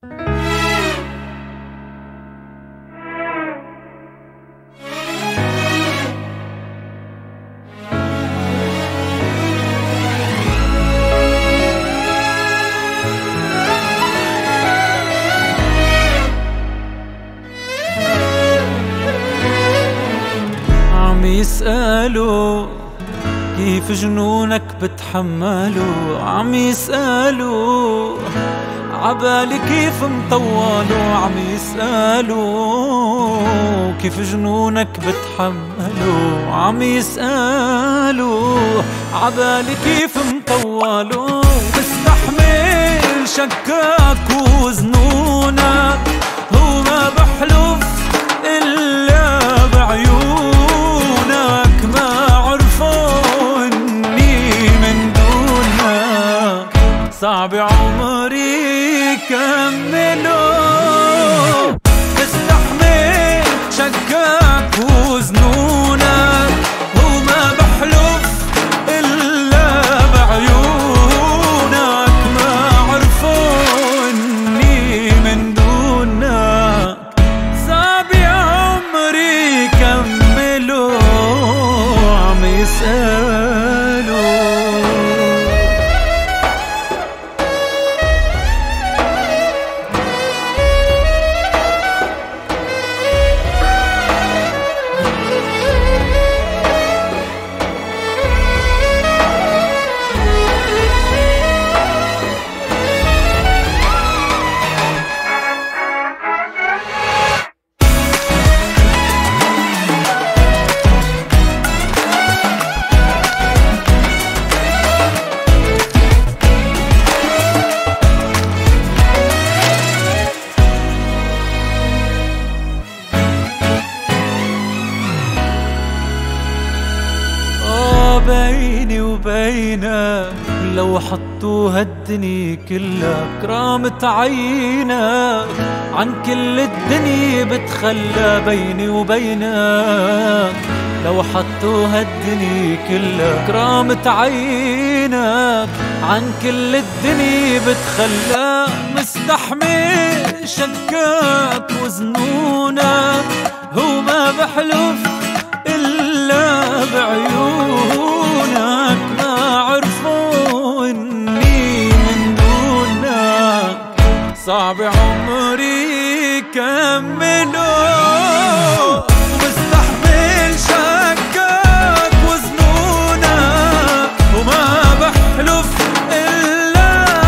يسألوا كيف جنونك بتحملوا، عم يسألوا عبالي كيف مطولوا، عم يسألوا كيف جنونك بتحملوا، عم يسألوا عبالي كيف مطولوا. بستحمل شكاك وزنونك وما بحلف إلا بعيونك، ما عرفوا إني من دونك صعب عمري كملوا. بستحمل شكاك وزنونك وما بحلف إلا بعيونك، ما عرفوا إني من دونك صعب عمري كملوا. عم يسألوا بيني وبينك لو حطوا هالدنيا كلها كرامة عينك، عن كل الدنيا بتخلى بيني وبينك. لو حطوا هالدنيا كلها كرامة عينك، عن كل الدنيا بتخلى. مستحمل شكاك وزنونك وما بحلف إلا بعيونك، ما عرفوا إني من دونك صعب عمري كملوا. وبستحمل شكاك وزنونك وما بحلف إلا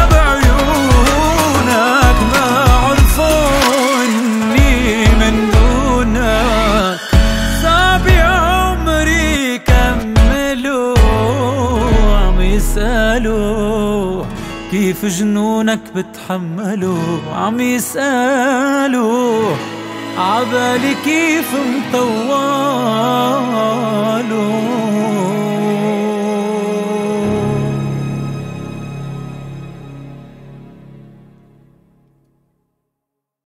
بعيونك، ما عرفوا إني من دونك صعب عمري كملوا. عم يسألوا كيف جنونك بتحملوا، عم يسألوا عبالي كيف مطولوا.